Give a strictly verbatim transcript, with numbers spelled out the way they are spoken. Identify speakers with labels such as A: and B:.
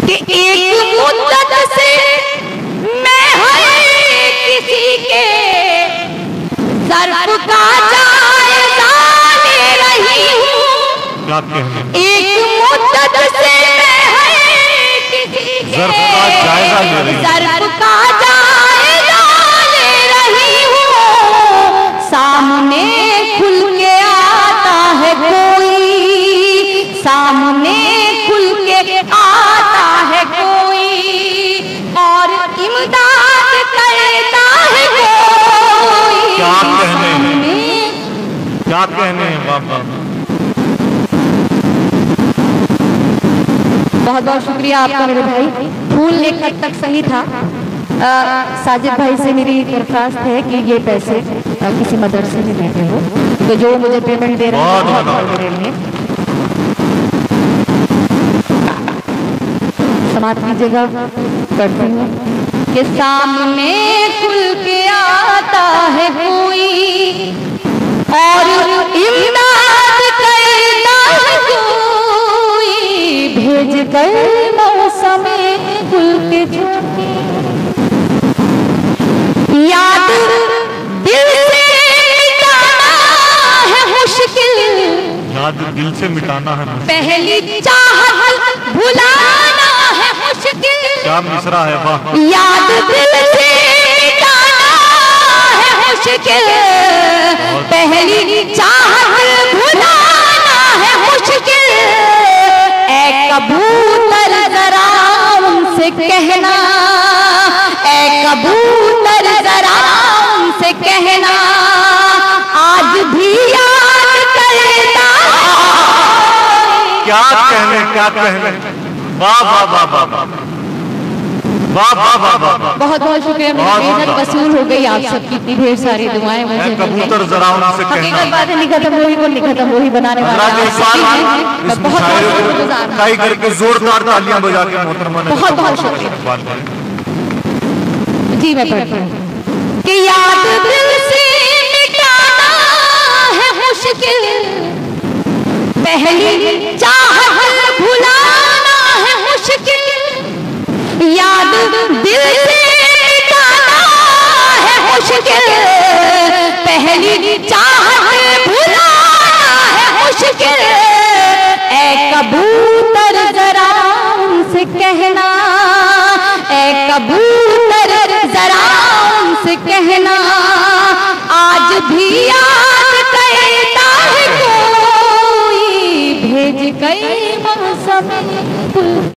A: कि एक मुद्दत से मैं हर किसी के ज़र्फ़ का जायज़ा ले रही हूँ। एक मुद्दत से मैं हर किसी के ज़र्फ़ का जायज़ा ले रही हूँ। सामने खुल के आता है कोई, सामने खुल के आता है कोई, और इमदाद करता है कोई।
B: क्या कहने हैं, क्या कहने हैं बाबा।
A: बहुत बहुत शुक्रिया आपका मेरे भाई। फूल एक हद तक सही था। आ, साजिद भाई से मेरी दरख्वास्त है कि ये पैसे आ, किसी मदरसे में बैठे हो, तो जो मुझे पेमेंट दे रहे हैं समाप्त कीजिएगा। करती हूँ कि सामने खुल के आता है कोई, और इमदाद करता है कोई, भेज कर मौसमे गुल के झोंके। याद दिल से मिटाना है मुश्किल,
B: याद दिल से मिटाना है मुश्किल,
A: पहली चाहत भुलाना है मुश्किल।
B: क्या मिसरा है वाह।
A: याद दिल से मिटाना है मुश्किल, पहली चाहत भुलाना है मुश्किल। ऐ कबूतर जरा उनसे कहना, ऐ कबूतर जरा उनसे कहना, आज भी याद करता।
B: क्या कहने, क्या कहने। वाह वाह वाह वाह वाह वाह वाह वाह वाह।
A: बहुत बहुत शुक्रिया। मेरी मेहनत वसूल हो गई। आप सबकी इतनी ढेर सारी दुआएं मुझे
B: कबूतर जरा उनसे कहना।
A: हकीकत बात है, नहीं खत्म वही को नहीं खत्म वही बनाने वाला। बहुत बहुत
B: कई करके जोरदार तालियां बजा के मोहतरमा ने
A: बहुत बहुत शुक्रिया जी। मैं पढ़ती हूँ कि याद दिल से मिटाना है मुश्किल, पहली चाहत भुलाना है मुश्किल। याद दिल से मिटाना है मुश्किल, पहली चाहत भुलाना है मुश्किल। ऐ कबूतर जरा उनसे कहना, ऐ कबूतर जरा उनसे कहना, आज भी